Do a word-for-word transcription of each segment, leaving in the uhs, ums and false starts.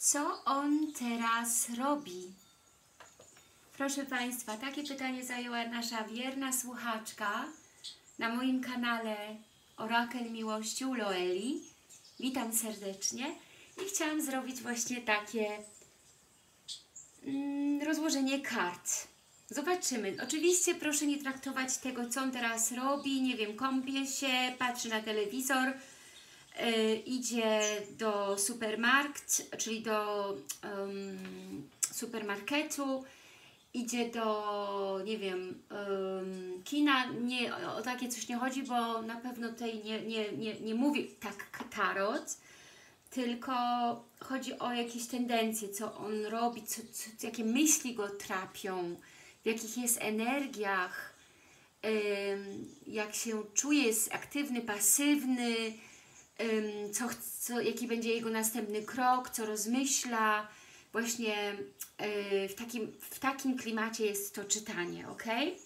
Co on teraz robi? Proszę Państwa, takie pytanie zajęła nasza wierna słuchaczka na moim kanale Orakel Miłości u Loeli. Witam serdecznie i chciałam zrobić właśnie takie mm, rozłożenie kart. Zobaczymy. Oczywiście proszę nie traktować tego, co on teraz robi, nie wiem, kąpie się, patrzy na telewizor, yy, idzie do supermarkt, czyli do um, supermarketu, idzie do, nie wiem, um, kina. Nie, o, o takie coś nie chodzi, bo na pewno tutaj nie, nie, nie, nie mówi tak tarot, tylko chodzi o jakieś tendencje, co on robi, co, co, jakie myśli go trapią, w jakich jest energiach, ym, jak się czuje, jest aktywny, pasywny, ym, co, co, jaki będzie jego następny krok, co rozmyśla. Właśnie yy, w, takim, w takim klimacie jest to czytanie, ok?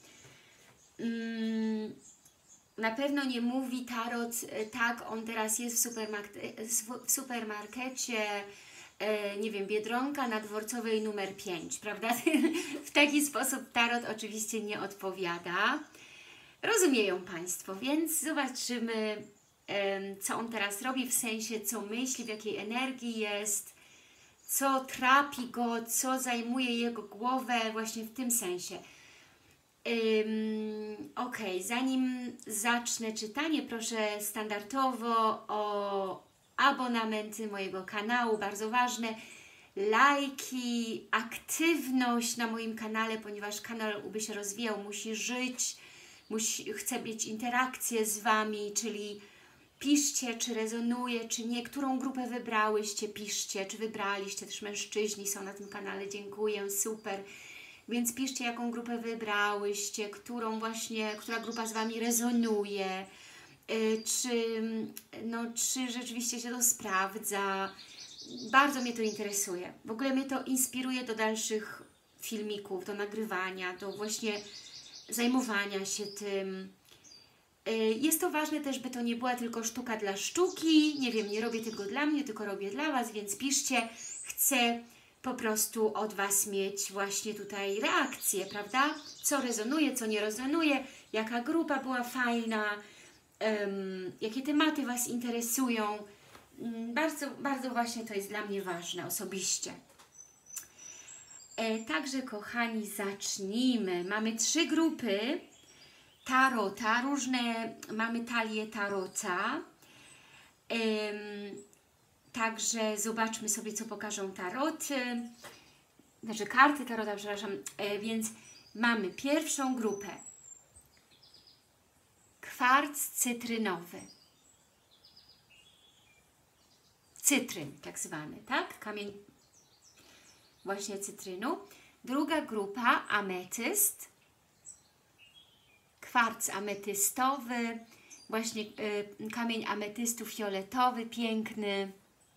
Ym, na pewno nie mówi tarot, tak, on teraz jest w, supermarket, w supermarkecie, nie wiem, Biedronka na Dworcowej numer pięć, prawda? W taki sposób tarot oczywiście nie odpowiada. Rozumieją Państwo, więc zobaczymy, co on teraz robi, w sensie co myśli, w jakiej energii jest, co trapi go, co zajmuje jego głowę właśnie w tym sensie. Um, ok, zanim zacznę czytanie, proszę standardowo o abonamenty mojego kanału, bardzo ważne, lajki, aktywność na moim kanale, ponieważ kanał, by się rozwijał, musi żyć, musi, chcę mieć interakcję z Wami, czyli piszcie, czy rezonuje, czy nie, którą grupę wybrałyście, piszcie, czy wybraliście, też mężczyźni są na tym kanale, dziękuję, super. Więc piszcie, jaką grupę wybrałyście, którą właśnie, która grupa z Wami rezonuje, yy, czy, no, czy rzeczywiście się to sprawdza. Bardzo mnie to interesuje. W ogóle mnie to inspiruje do dalszych filmików, do nagrywania, do właśnie zajmowania się tym. Yy, jest to ważne też, by to nie była tylko sztuka dla sztuki. Nie wiem, nie robię tego dla mnie, tylko robię dla Was, więc piszcie. Chcę po prostu od Was mieć właśnie tutaj reakcję, prawda? Co rezonuje, co nie rezonuje, jaka grupa była fajna, um, jakie tematy Was interesują. Um, bardzo, bardzo właśnie to jest dla mnie ważne osobiście. E, także kochani, zacznijmy. Mamy trzy grupy tarota, różne, mamy talię tarota. Um, Także zobaczmy sobie, co pokażą taroty, znaczy karty tarota, przepraszam, e, więc mamy pierwszą grupę. Kwarc cytrynowy. Cytryn tak zwany, tak? Kamień właśnie cytrynu. Druga grupa ametyst. Kwarc ametystowy, właśnie e, kamień ametystu fioletowy, piękny.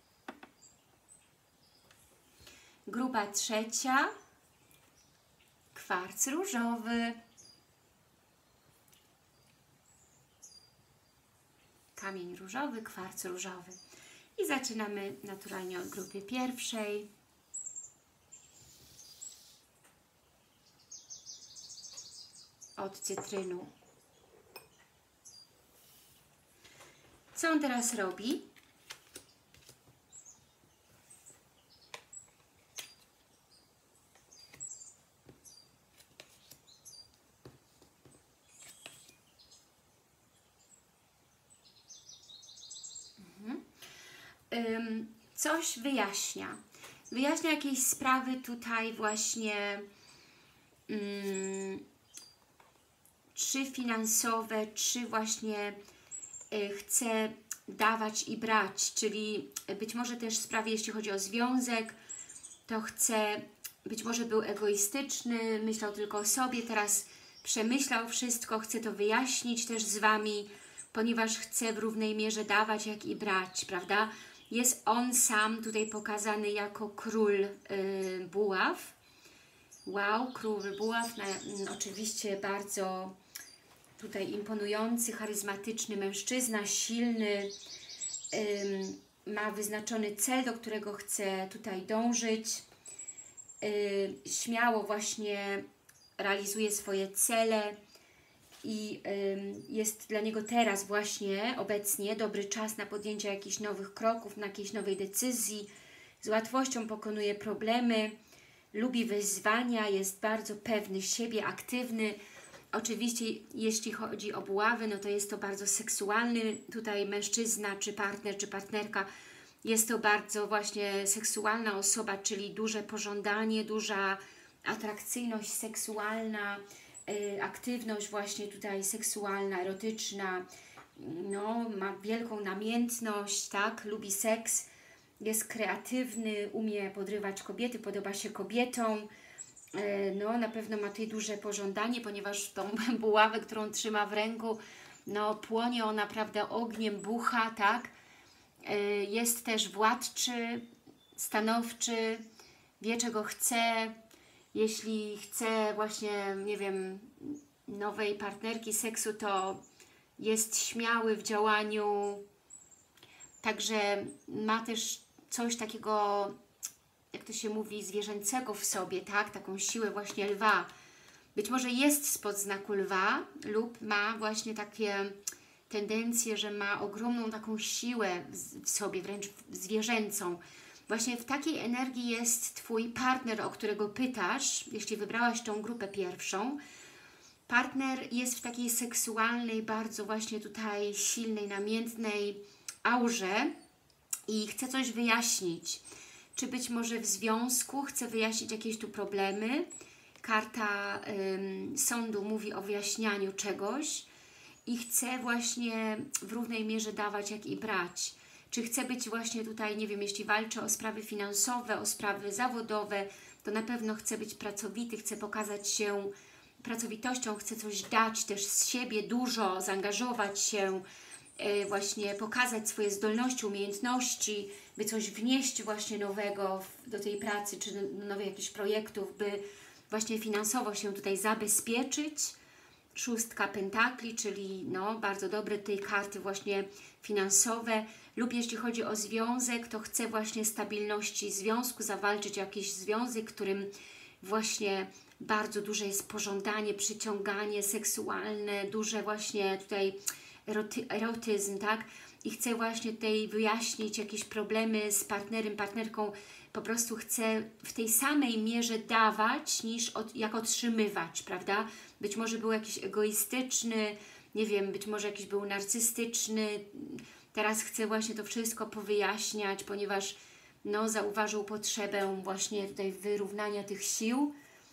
Grupa trzecia, kwarc różowy, kamień różowy, kwarc różowy. I zaczynamy naturalnie od grupy pierwszej. Od cytrynu. Co on teraz robi? Coś wyjaśnia. Wyjaśnia jakieś sprawy tutaj właśnie um, czy finansowe, czy właśnie y, chce dawać i brać, czyli być może też sprawy, jeśli chodzi o związek, to chce, być może był egoistyczny, myślał tylko o sobie, teraz przemyślał wszystko, chce to wyjaśnić też z Wami, ponieważ chce w równej mierze dawać, jak i brać, prawda? Jest on sam tutaj pokazany jako król yy, buław. Wow, król buław, na, mm, oczywiście bardzo tutaj imponujący, charyzmatyczny mężczyzna, silny, yy, ma wyznaczony cel, do którego chce tutaj dążyć. Yy, śmiało właśnie realizuje swoje cele i yy, jest dla niego teraz właśnie, obecnie, dobry czas na podjęcie jakichś nowych kroków, na jakiejś nowej decyzji. Z łatwością pokonuje problemy, lubi wyzwania, jest bardzo pewny siebie, aktywny. Oczywiście jeśli chodzi o buławy, no to jest to bardzo seksualny tutaj mężczyzna, czy partner, czy partnerka. Jest to bardzo właśnie seksualna osoba, czyli duże pożądanie, duża atrakcyjność seksualna, yy, aktywność właśnie tutaj seksualna, erotyczna. No, ma wielką namiętność, tak, lubi seks, jest kreatywny, umie podrywać kobiety, podoba się kobietom. No, na pewno ma tutaj duże pożądanie, ponieważ tą buławę, którą trzyma w ręku, no, płonie ona, prawda, ogniem, bucha, tak? Jest też władczy, stanowczy, wie, czego chce. Jeśli chce właśnie, nie wiem, nowej partnerki seksu, to jest śmiały w działaniu. Także ma też coś takiego, jak to się mówi, zwierzęcego w sobie, tak? Taką siłę właśnie lwa. Być może jest spod znaku lwa lub ma właśnie takie tendencje, że ma ogromną taką siłę w sobie, wręcz zwierzęcą. Właśnie w takiej energii jest Twój partner, o którego pytasz, jeśli wybrałaś tą grupę pierwszą. Partner jest w takiej seksualnej, bardzo właśnie tutaj silnej, namiętnej aurze i chce coś wyjaśnić. Czy być może w związku chce wyjaśnić jakieś tu problemy. Karta ym, sądu mówi o wyjaśnianiu czegoś i chce właśnie w równej mierze dawać, jak i brać. Czy chce być właśnie tutaj, nie wiem, jeśli walczy o sprawy finansowe, o sprawy zawodowe, to na pewno chce być pracowity, chce pokazać się pracowitością, chce coś dać też z siebie dużo, zaangażować się, yy, właśnie pokazać swoje zdolności, umiejętności, by coś wnieść właśnie nowego w, do tej pracy, czy do nowych jakichś projektów, by właśnie finansowo się tutaj zabezpieczyć. Szóstka pentakli, czyli no, bardzo dobre tej karty właśnie finansowe, lub jeśli chodzi o związek, to chce właśnie stabilności związku, zawalczyć jakiś związek, którym właśnie bardzo duże jest pożądanie, przyciąganie seksualne, duże właśnie tutaj eroty, erotyzm, tak? I chce właśnie tutaj wyjaśnić jakieś problemy z partnerem, partnerką, po prostu chce w tej samej mierze dawać, niż od, jak otrzymywać, prawda? Być może był jakiś egoistyczny, nie wiem, być może jakiś był narcystyczny, teraz chce właśnie to wszystko powyjaśniać, ponieważ no, zauważył potrzebę właśnie tutaj wyrównania tych sił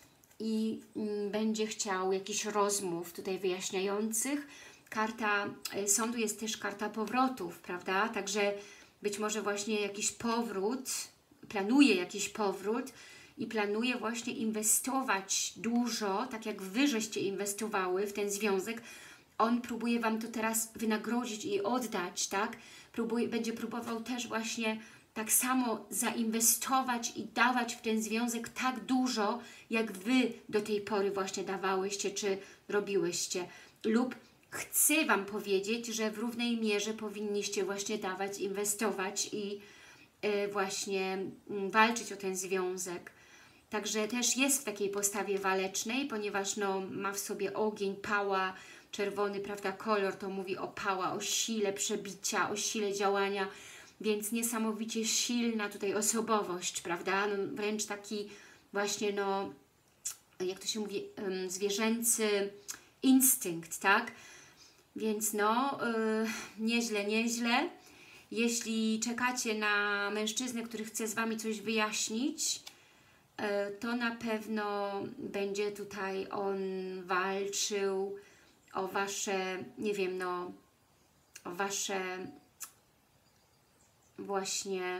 i mm, będzie chciał jakichś rozmów tutaj wyjaśniających. Karta y, sądu jest też karta powrotów, prawda? Także być może właśnie jakiś powrót, planuje jakiś powrót i planuje właśnie inwestować dużo, tak jak Wy żeście inwestowały w ten związek. On próbuje Wam to teraz wynagrodzić i oddać, tak? Próbuje, będzie próbował też właśnie tak samo zainwestować i dawać w ten związek tak dużo, jak Wy do tej pory właśnie dawałyście, czy robiłyście. Lub chcę Wam powiedzieć, że w równej mierze powinniście właśnie dawać, inwestować i y, właśnie y, walczyć o ten związek. Także też jest w takiej postawie walecznej, ponieważ no, ma w sobie ogień, pała, czerwony, prawda, kolor, to mówi o pała, o sile przebicia, o sile działania, więc niesamowicie silna tutaj osobowość, prawda, no, wręcz taki właśnie, no, jak to się mówi, um, zwierzęcy instynkt, tak, więc no, yy, nieźle, nieźle. Jeśli czekacie na mężczyznę, który chce z Wami coś wyjaśnić, yy, to na pewno będzie tutaj on walczył o Wasze, nie wiem, no, o Wasze właśnie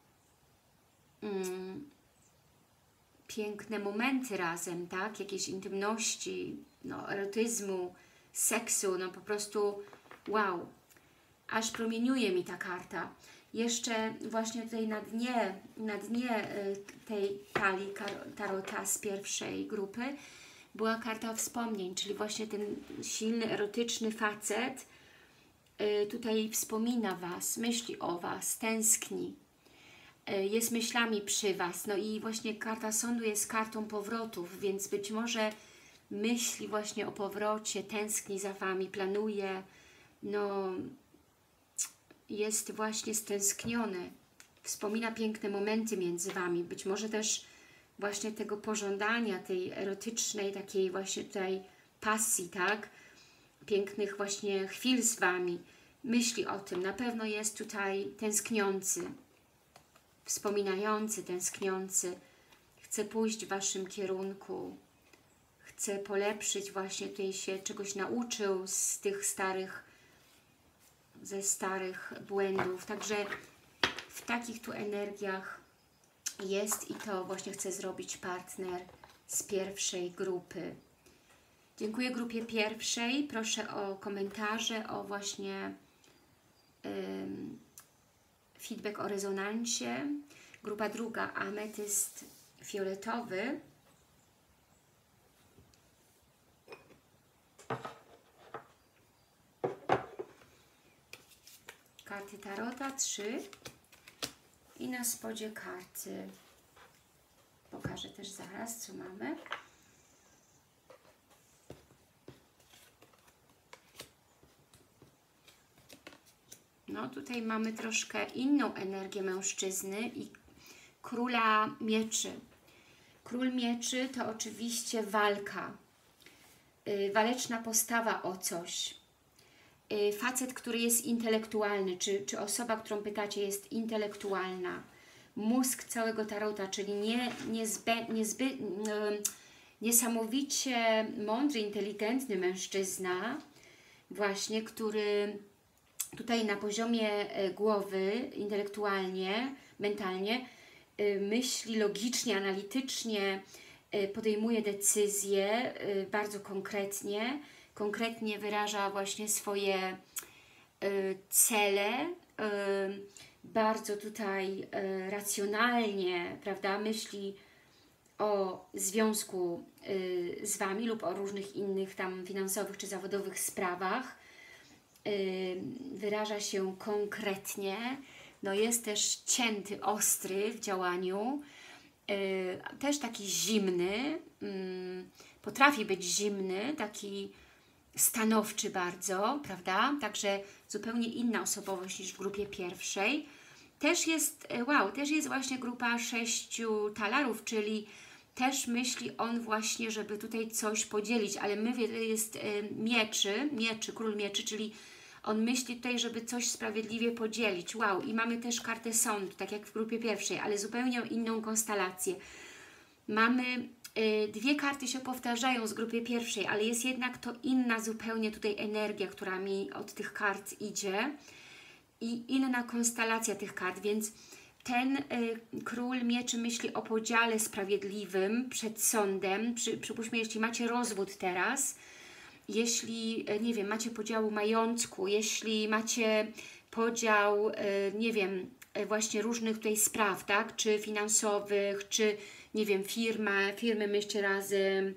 mm, piękne momenty razem, tak? Jakieś intymności, no, erotyzmu, seksu, no po prostu wow, aż promieniuje mi ta karta. Jeszcze właśnie tutaj na dnie, na dnie tej talii tarota z pierwszej grupy była karta wspomnień, czyli właśnie ten silny, erotyczny facet, tutaj wspomina Was, myśli o Was, tęskni, jest myślami przy Was. No i właśnie karta sądu jest kartą powrotów, więc być może myśli właśnie o powrocie, tęskni za Wami, planuje, no jest właśnie stęskniony, wspomina piękne momenty między Wami, być może też właśnie tego pożądania, tej erotycznej, takiej właśnie tutaj pasji, tak? Pięknych właśnie chwil z Wami. Myśli o tym, na pewno jest tutaj tęskniący, wspominający, tęskniący. Chce pójść w Waszym kierunku, chce polepszyć, właśnie tutaj się czegoś nauczył z tych starych, ze starych błędów. Także w takich tu energiach jest i to właśnie chce zrobić partner z pierwszej grupy. Dziękuję grupie pierwszej. Proszę o komentarze, o właśnie ym, feedback o rezonansie. Grupa druga, ametyst fioletowy. Karty Tarota, trzy. I na spodzie karty. Pokażę też zaraz, co mamy. No tutaj mamy troszkę inną energię mężczyzny i króla mieczy. Król mieczy to oczywiście walka, yy, waleczna postawa o coś. Yy, facet, który jest intelektualny, czy, czy osoba, którą pytacie, jest intelektualna. Mózg całego tarota, czyli nie, niezbę, niezby, yy, niesamowicie mądry, inteligentny mężczyzna, właśnie, który tutaj na poziomie głowy, intelektualnie, mentalnie, myśli logicznie, analitycznie, podejmuje decyzje bardzo konkretnie, konkretnie wyraża właśnie swoje cele, bardzo tutaj racjonalnie, prawda, myśli o związku z Wami lub o różnych innych tam finansowych czy zawodowych sprawach. Wyraża się konkretnie, no jest też cięty, ostry w działaniu, też taki zimny, potrafi być zimny, taki stanowczy bardzo, prawda? Także zupełnie inna osobowość niż w grupie pierwszej. Też jest, wow, też jest właśnie grupa sześciu talarów, czyli też myśli on właśnie, żeby tutaj coś podzielić, ale my jest mieczy, mieczy, król mieczy, czyli on myśli tutaj, żeby coś sprawiedliwie podzielić. Wow, i mamy też kartę sądu, tak jak w grupie pierwszej, ale zupełnie inną konstelację. Mamy, y, dwie karty się powtarzają z grupy pierwszej, ale jest jednak to inna zupełnie tutaj energia, która mi od tych kart idzie i inna konstelacja tych kart, więc ten y, król mieczy myśli o podziale sprawiedliwym przed sądem. Przy, przypuśćmy, jeśli macie rozwód teraz, jeśli, nie wiem, macie podział majątku, jeśli macie podział, nie wiem, właśnie różnych tutaj spraw, tak, czy finansowych, czy, nie wiem, firma, firmy myślcie razem,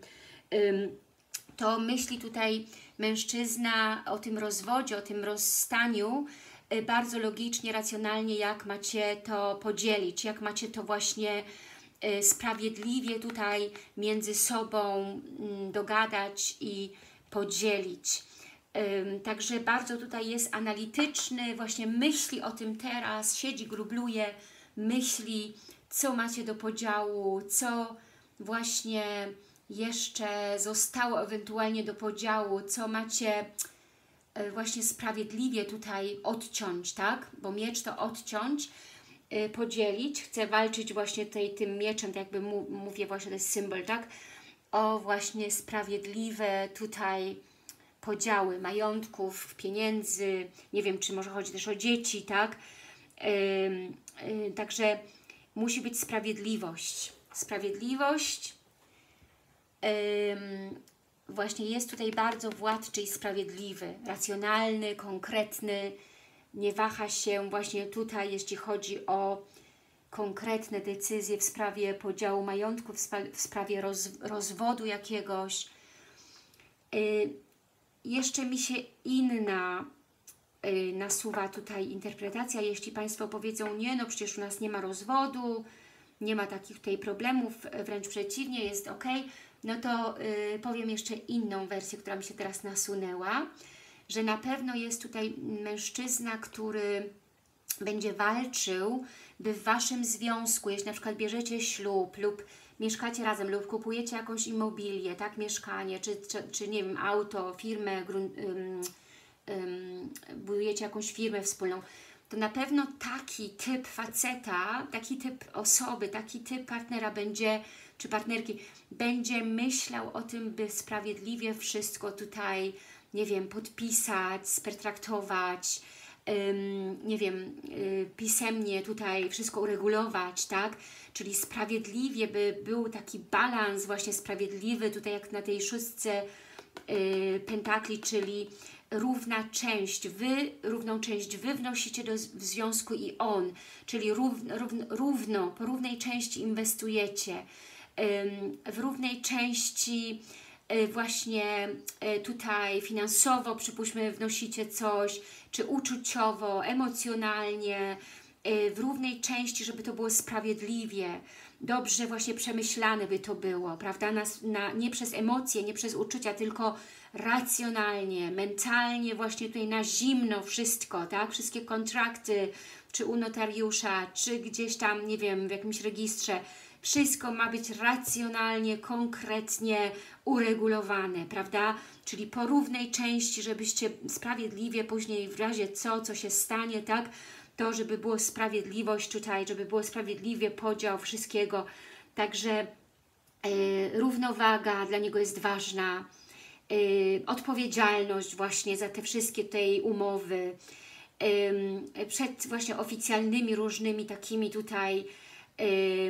to myśli tutaj mężczyzna o tym rozwodzie, o tym rozstaniu bardzo logicznie, racjonalnie, jak macie to podzielić, jak macie to właśnie sprawiedliwie tutaj między sobą dogadać i podzielić. Ym, także bardzo tutaj jest analityczny, właśnie myśli o tym teraz, siedzi, grubluje, myśli, co macie do podziału, co właśnie jeszcze zostało ewentualnie do podziału, co macie y, właśnie sprawiedliwie tutaj odciąć, tak? Bo miecz to odciąć, y, podzielić, chce walczyć właśnie tutaj tym mieczem, tak jakby mu, mówię właśnie, to jest symbol, tak? O właśnie sprawiedliwe tutaj podziały majątków, pieniędzy, nie wiem, czy może chodzi też o dzieci, tak? Yy, yy, także musi być sprawiedliwość. Sprawiedliwość yy, właśnie jest tutaj bardzo władczy i sprawiedliwy, racjonalny, konkretny, nie waha się właśnie tutaj, jeśli chodzi o konkretne decyzje w sprawie podziału majątku, w, spa w sprawie roz rozwodu jakiegoś. Yy, jeszcze mi się inna y, nasuwa tutaj interpretacja. Jeśli Państwo powiedzą, nie, no przecież u nas nie ma rozwodu, nie ma takich tutaj problemów, wręcz przeciwnie, jest ok, no to y, powiem jeszcze inną wersję, która mi się teraz nasunęła, że na pewno jest tutaj mężczyzna, który będzie walczył, by w Waszym związku, jeśli na przykład bierzecie ślub lub mieszkacie razem lub kupujecie jakąś immobilię, tak, mieszkanie, czy, czy, czy nie wiem, auto, firmę, grunt, ym, ym, budujecie jakąś firmę wspólną, to na pewno taki typ faceta, taki typ osoby, taki typ partnera będzie, czy partnerki, będzie myślał o tym, by sprawiedliwie wszystko tutaj, nie wiem, podpisać, spertraktować, ym, nie wiem, yy, pisemnie tutaj wszystko uregulować, tak? Czyli sprawiedliwie, by był taki balans właśnie sprawiedliwy, tutaj jak na tej szóstce yy, pentakli, czyli równa część, Wy, równą część Wy wnosicie do w związku i on, czyli równo, równo, równo po równej części inwestujecie, ym, w równej części y, właśnie y, tutaj finansowo, przypuśćmy, wnosicie coś, czy uczuciowo, emocjonalnie, y, w równej części, żeby to było sprawiedliwie, dobrze właśnie przemyślane by to było, prawda, na, na, nie przez emocje, nie przez uczucia, tylko racjonalnie, mentalnie, właśnie tutaj na zimno wszystko, tak? Wszystkie kontrakty, czy u notariusza, czy gdzieś tam, nie wiem, w jakimś registrze, wszystko ma być racjonalnie, konkretnie uregulowane, prawda? Czyli po równej części, żebyście sprawiedliwie później w razie co, co się stanie, tak? To, żeby było sprawiedliwość tutaj, żeby było sprawiedliwie podział wszystkiego. Także yy, równowaga dla niego jest ważna. Yy, odpowiedzialność właśnie za te wszystkie tej umowy, yy, przed właśnie oficjalnymi różnymi takimi tutaj, yy,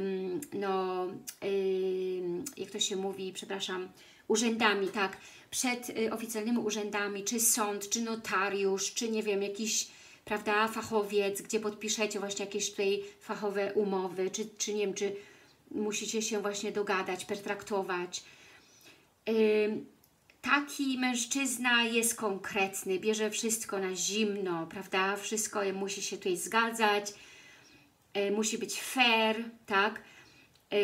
no, yy, jak to się mówi, przepraszam, urzędami, tak, przed yy, oficjalnymi urzędami, czy sąd, czy notariusz, czy nie wiem, jakiś, prawda, fachowiec, gdzie podpiszecie właśnie jakieś tutaj fachowe umowy, czy, czy nie wiem, czy musicie się właśnie dogadać, pertraktować. Yy, Taki mężczyzna jest konkretny, bierze wszystko na zimno, prawda? Wszystko musi się tutaj zgadzać, yy, musi być fair, tak? Yy,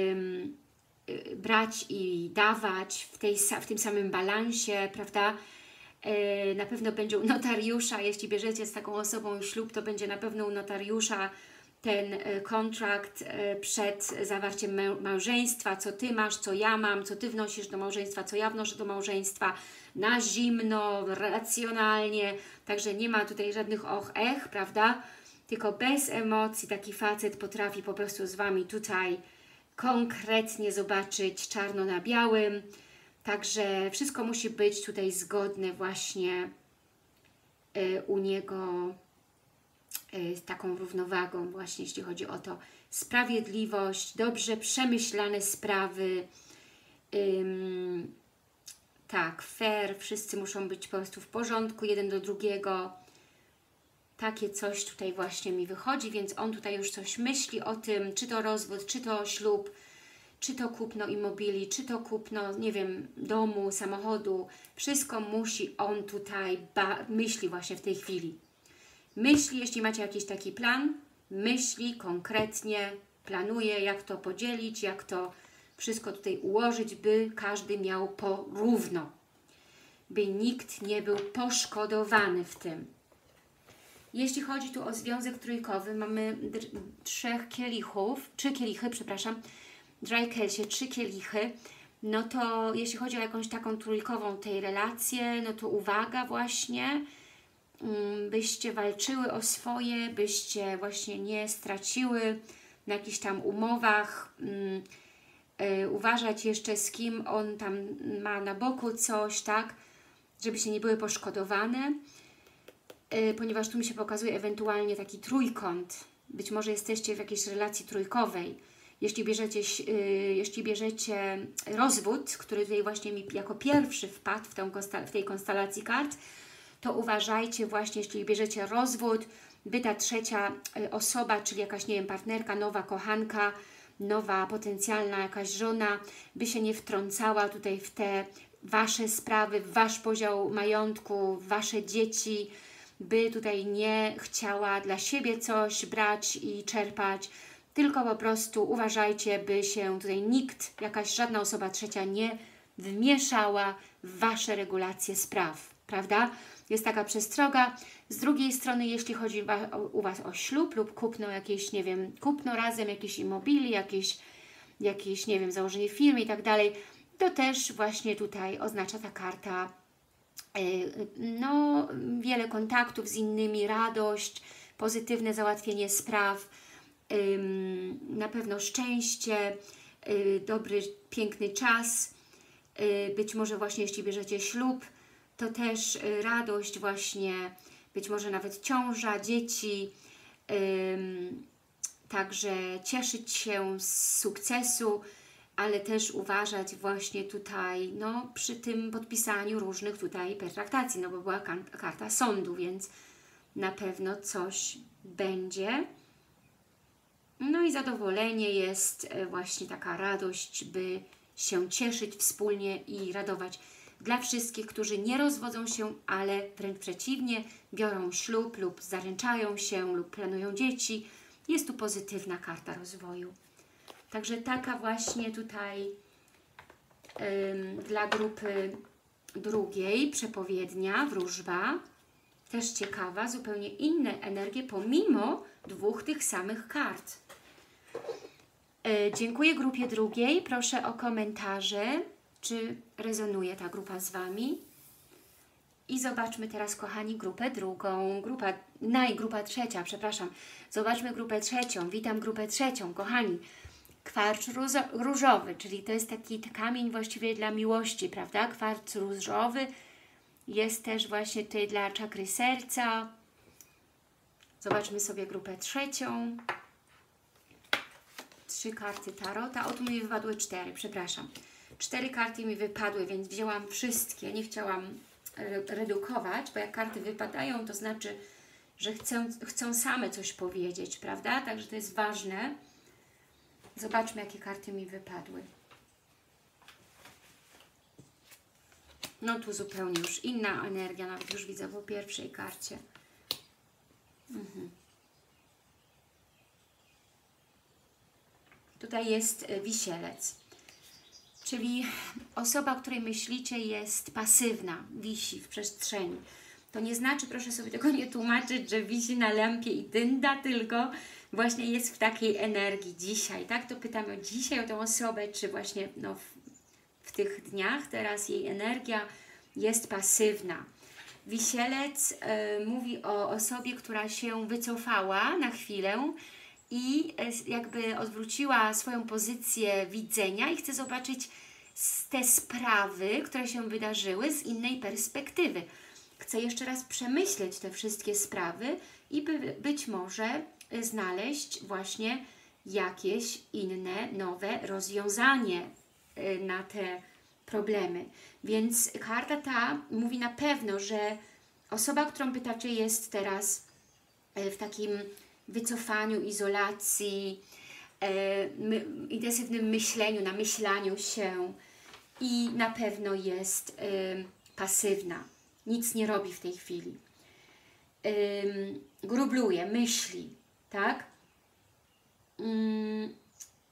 yy, brać i dawać w, tej, w tym samym balansie, prawda? Yy, na pewno będzie u notariusza, jeśli bierzecie z taką osobą ślub, to będzie na pewno u notariusza ten kontrakt przed zawarciem małżeństwa, co Ty masz, co ja mam, co Ty wnosisz do małżeństwa, co ja wnoszę do małżeństwa, na zimno, racjonalnie, także nie ma tutaj żadnych och, ech, prawda, tylko bez emocji taki facet potrafi po prostu z Wami tutaj konkretnie zobaczyć czarno na białym, także wszystko musi być tutaj zgodne właśnie u niego, z taką równowagą właśnie, jeśli chodzi o to. Sprawiedliwość, dobrze przemyślane sprawy, ym, tak, fair, wszyscy muszą być po prostu w porządku, jeden do drugiego. Takie coś tutaj właśnie mi wychodzi, więc on tutaj już coś myśli o tym, czy to rozwód, czy to ślub, czy to kupno immobilii, czy to kupno, nie wiem, domu, samochodu. Wszystko musi on tutaj myśli właśnie w tej chwili. Myśli, jeśli macie jakiś taki plan, myśli konkretnie, planuje, jak to podzielić, jak to wszystko tutaj ułożyć, by każdy miał porówno, by nikt nie był poszkodowany w tym. Jeśli chodzi tu o związek trójkowy, mamy trzech kielichów, trzy kielichy, przepraszam, dry kelsie, trzy kielichy, no to jeśli chodzi o jakąś taką trójkową tej relację, no to uwaga właśnie, byście walczyły o swoje, byście właśnie nie straciły na jakichś tam umowach, yy, uważać jeszcze, z kim on tam ma na boku coś, tak, żebyście nie były poszkodowane, yy, ponieważ tu mi się pokazuje ewentualnie taki trójkąt, być może jesteście w jakiejś relacji trójkowej, jeśli bierzecie, yy, jeśli bierzecie rozwód, który tutaj właśnie mi jako pierwszy wpadł w, tą, w tej konstelacji kart, to uważajcie właśnie, jeśli bierzecie rozwód, by ta trzecia osoba, czyli jakaś, nie wiem, partnerka, nowa kochanka, nowa potencjalna jakaś żona, by się nie wtrącała tutaj w te Wasze sprawy, w Wasz podział majątku, w Wasze dzieci, by tutaj nie chciała dla siebie coś brać i czerpać, tylko po prostu uważajcie, by się tutaj nikt, jakaś żadna osoba trzecia nie wmieszała w Wasze regulacje spraw, prawda? Jest taka przestroga. Z drugiej strony, jeśli chodzi u Was o ślub lub kupno jakieś, nie wiem, kupno razem jakiejś immobilii, jakieś, jakieś, nie wiem, założenie firmy i tak dalej, to też właśnie tutaj oznacza ta karta no, wiele kontaktów z innymi, radość, pozytywne załatwienie spraw, na pewno szczęście, dobry, piękny czas, być może właśnie jeśli bierzecie ślub, to też radość właśnie, być może nawet ciąża, dzieci, także cieszyć się z sukcesu, ale też uważać właśnie tutaj, no przy tym podpisaniu różnych tutaj pertraktacji, no bo była karta sądu, więc na pewno coś będzie. No i zadowolenie jest właśnie taka radość, by się cieszyć wspólnie i radować. Dla wszystkich, którzy nie rozwodzą się, ale wręcz przeciwnie, biorą ślub lub zaręczają się lub planują dzieci, jest tu pozytywna karta rozwoju. Także taka właśnie tutaj ym, dla grupy drugiej przepowiednia, wróżba, też ciekawa, zupełnie inne energie pomimo dwóch tych samych kart. Yy, dziękuję grupie drugiej, proszę o komentarze, czy rezonuje ta grupa z Wami. I zobaczmy teraz, kochani, grupę drugą, grupa, najgrupa trzecia, przepraszam. Zobaczmy grupę trzecią, witam grupę trzecią, kochani. Kwarc różowy, czyli to jest taki kamień właściwie dla miłości, prawda? Kwarc różowy jest też właśnie tutaj dla czakry serca. Zobaczmy sobie grupę trzecią. Trzy karty tarota. O, tu mi wypadły cztery, przepraszam. Cztery karty mi wypadły, więc wzięłam wszystkie. Nie chciałam redukować, bo jak karty wypadają, to znaczy, że chcą, chcą same coś powiedzieć, prawda? Także to jest ważne. Zobaczmy, jakie karty mi wypadły. No tu zupełnie już inna energia, nawet już widzę po pierwszej karcie. Mhm. Tutaj jest wisielec, czyli osoba, o której myślicie, jest pasywna, wisi w przestrzeni. To nie znaczy, proszę sobie tego nie tłumaczyć, że wisi na lampie i dynda, tylko właśnie jest w takiej energii dzisiaj, tak? To pytamy dzisiaj o tę osobę, czy właśnie no, w, w tych dniach teraz jej energia jest pasywna. Wisielec y, mówi o osobie, która się wycofała na chwilę i y, jakby odwróciła swoją pozycję widzenia i chce zobaczyć te sprawy, które się wydarzyły z innej perspektywy. Chce jeszcze raz przemyśleć te wszystkie sprawy i by, być może znaleźć właśnie jakieś inne, nowe rozwiązanie na te problemy. Więc karta ta mówi na pewno, że osoba, którą pytacie, jest teraz w takim wycofaniu, izolacji, my, intensywnym myśleniu, namyślaniu się i na pewno jest y, pasywna. Nic nie robi w tej chwili. Ym, grubluje, myśli, tak? Ym,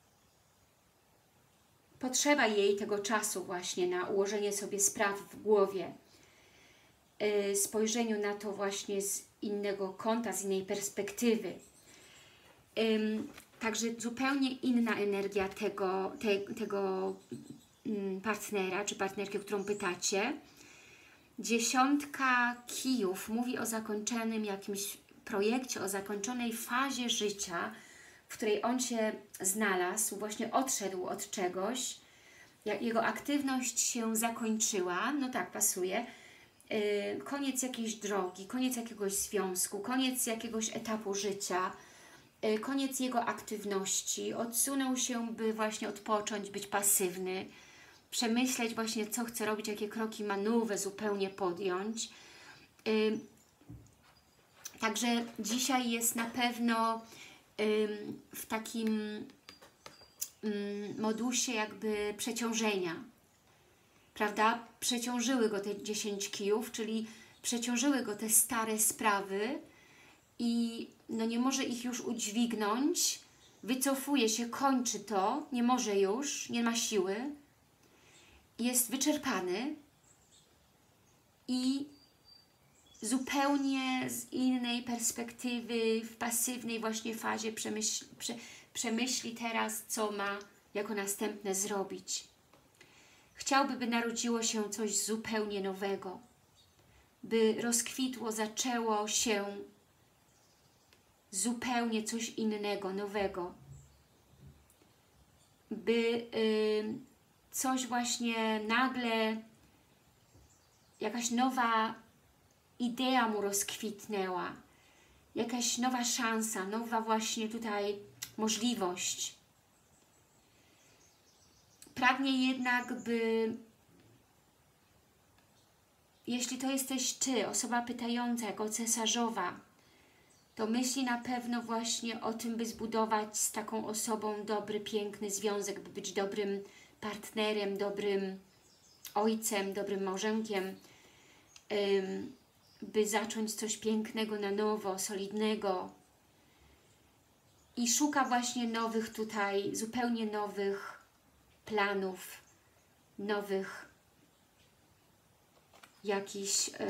potrzeba jej tego czasu właśnie na ułożenie sobie spraw w głowie, yy, spojrzeniu na to właśnie z innego kąta, z innej perspektywy. Ym, także zupełnie inna energia tego, te, tego ym, partnera, czy partnerki, o którą pytacie. Dziesiątka kijów mówi o zakończonym jakimś projekcie, o zakończonej fazie życia, w której on się znalazł, właśnie odszedł od czegoś, jego aktywność się zakończyła, no tak, pasuje, yy, koniec jakiejś drogi, koniec jakiegoś związku, koniec jakiegoś etapu życia, yy, koniec jego aktywności, odsunął się, by właśnie odpocząć, być pasywny, przemyśleć właśnie, co chce robić, jakie kroki ma nowe zupełnie podjąć. Yy, także dzisiaj jest na pewno yy, w takim yy, modusie jakby przeciążenia, prawda? Przeciążyły go te dziesięć kijów, czyli przeciążyły go te stare sprawy i no nie może ich już udźwignąć, wycofuje się, kończy to, nie może już, nie ma siły, jest wyczerpany i zupełnie z innej perspektywy, w pasywnej właśnie fazie przemyśli, prze, przemyśli teraz, co ma jako następne zrobić. Chciałby, by narodziło się coś zupełnie nowego, by rozkwitło, zaczęło się zupełnie coś innego, nowego, by y, coś właśnie nagle, jakaś nowa idea mu rozkwitnęła, jakaś nowa szansa, nowa właśnie tutaj możliwość. Pragnie jednak, by, jeśli to jesteś Ty, osoba pytająca jako cesarzowa, to myśli na pewno właśnie o tym, by zbudować z taką osobą dobry, piękny związek, by być dobrym partnerem, dobrym ojcem, dobrym małżonkiem, by zacząć coś pięknego na nowo, solidnego. I szuka właśnie nowych tutaj, zupełnie nowych planów, nowych jakichś yy,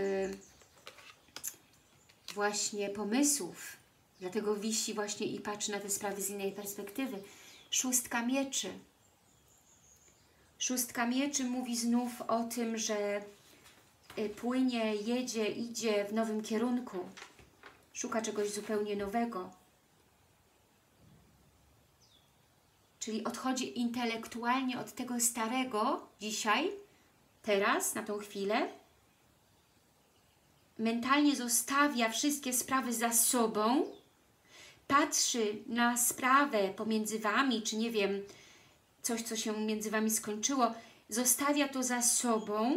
właśnie pomysłów. Dlatego wisi właśnie i patrzy na te sprawy z innej perspektywy. Szóstka mieczy. Szóstka mieczy mówi znów o tym, że płynie, jedzie, idzie w nowym kierunku. Szuka czegoś zupełnie nowego. Czyli odchodzi intelektualnie od tego starego dzisiaj, teraz, na tą chwilę. Mentalnie zostawia wszystkie sprawy za sobą. Patrzy na sprawę pomiędzy Wami, czy nie wiem, coś, co się między Wami skończyło. Zostawia to za sobą.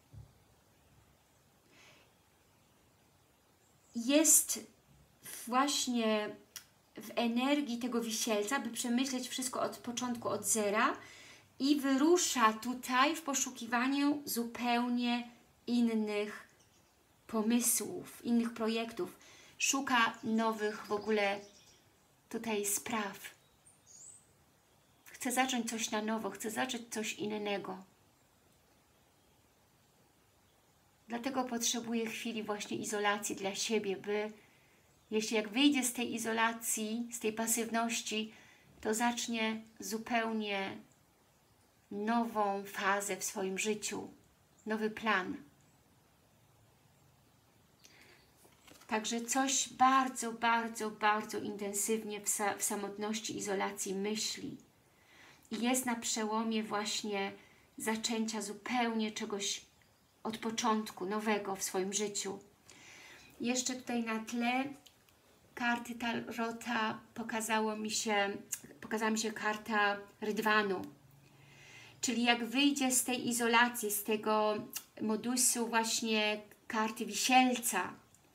Jest właśnie w energii tego wisielca, by przemyśleć wszystko od początku, od zera i wyrusza tutaj w poszukiwaniu zupełnie innych pomysłów, innych projektów. Szuka nowych w ogóle tutaj spraw. Chce zacząć coś na nowo, chce zacząć coś innego. Dlatego potrzebuje chwili właśnie izolacji dla siebie, by jeśli jak wyjdzie z tej izolacji, z tej pasywności, to zacznie zupełnie nową fazę w swoim życiu, nowy plan. Także coś bardzo, bardzo, bardzo intensywnie w, sa w samotności, izolacji myśli. I jest na przełomie właśnie zaczęcia zupełnie czegoś od początku, nowego w swoim życiu. Jeszcze tutaj na tle karty Tarota pokazało mi się, pokazała mi się karta Rydwanu. Czyli jak wyjdzie z tej izolacji, z tego modusu właśnie karty Wisielca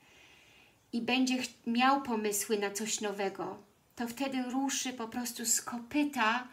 i będzie miał pomysły na coś nowego, to wtedy ruszy po prostu z kopyta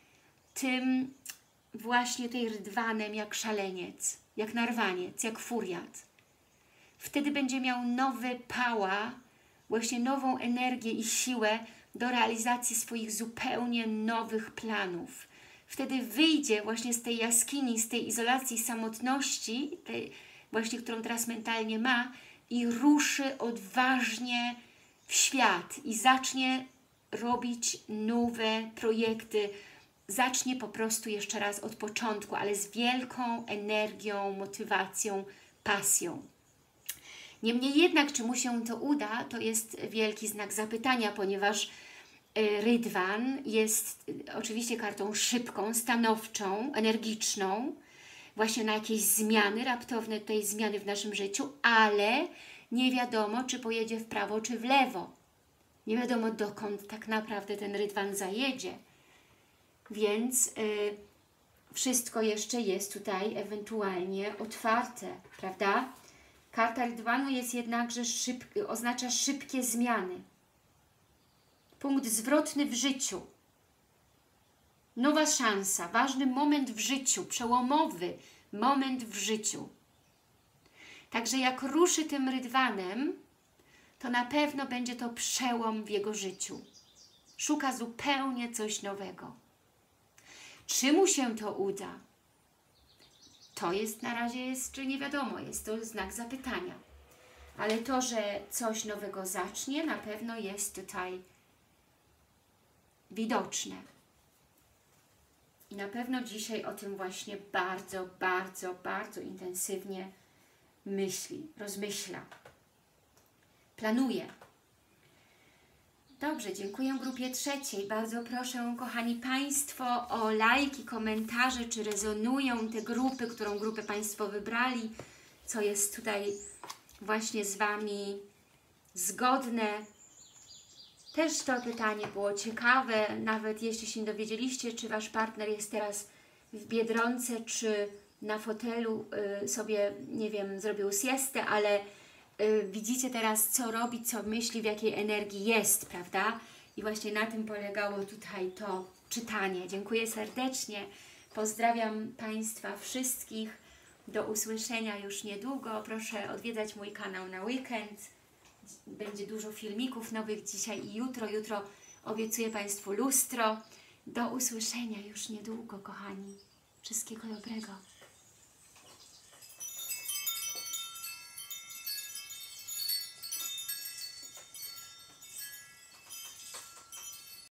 tym właśnie tej Rydwanem jak szaleniec, jak narwaniec, jak furiat. Wtedy będzie miał nowy pała, właśnie nową energię i siłę do realizacji swoich zupełnie nowych planów. Wtedy wyjdzie właśnie z tej jaskini, z tej izolacji, samotności, tej właśnie, którą teraz mentalnie ma, i ruszy odważnie w świat i zacznie robić nowe projekty, zacznie po prostu jeszcze raz od początku, ale z wielką energią, motywacją, pasją. Niemniej jednak, czy mu się to uda, to jest wielki znak zapytania, ponieważ Rydwan jest oczywiście kartą szybką, stanowczą, energiczną, właśnie na jakieś zmiany, raptowne tutaj zmiany w naszym życiu, ale nie wiadomo, czy pojedzie w prawo, czy w lewo. Nie wiadomo, dokąd tak naprawdę ten Rydwan zajedzie. Więc y, wszystko jeszcze jest tutaj ewentualnie otwarte, prawda? Karta Rydwanu jest jednakże szyb, oznacza szybkie zmiany. Punkt zwrotny w życiu. Nowa szansa, ważny moment w życiu, przełomowy moment w życiu. Także jak ruszy tym rydwanem, to na pewno będzie to przełom w jego życiu. Szuka zupełnie coś nowego. Czy mu się to uda? To jest na razie jeszcze nie wiadomo, jest to znak zapytania. Ale to, że coś nowego zacznie, na pewno jest tutaj widoczne. I na pewno dzisiaj o tym właśnie bardzo, bardzo, bardzo intensywnie myśli, rozmyśla, planuje. Dobrze, dziękuję grupie trzeciej. Bardzo proszę, kochani Państwo, o lajki, komentarze, czy rezonują te grupy, którą grupę Państwo wybrali, co jest tutaj właśnie z Wami zgodne. Też to pytanie było ciekawe, nawet jeśli się dowiedzieliście, czy Wasz partner jest teraz w Biedronce, czy na fotelu y, sobie, nie wiem, zrobił siestę, ale y, widzicie teraz, co robi, co myśli, w jakiej energii jest, prawda? I właśnie na tym polegało tutaj to czytanie. Dziękuję serdecznie, pozdrawiam Państwa wszystkich, do usłyszenia już niedługo. Proszę odwiedzać mój kanał na weekend. Będzie dużo filmików nowych dzisiaj i jutro. Jutro obiecuję Państwu lustro. Do usłyszenia już niedługo, kochani. Wszystkiego dobrego.